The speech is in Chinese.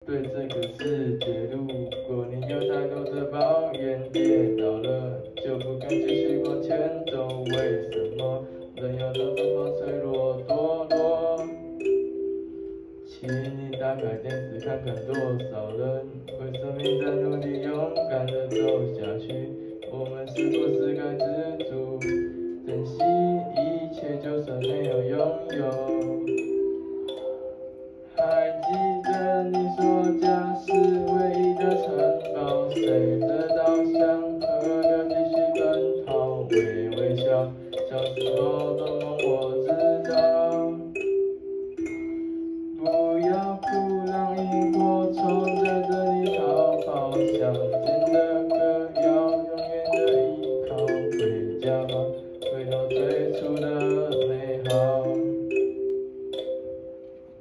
对这个世界，如果你有太多的抱怨，跌倒了就不敢继续往前走。为什么人要都这么脆弱堕落？请你打开电视看看，多少人为生命在努力，勇敢地走下去。我们是不是该知足，珍惜一切，就算没有拥有？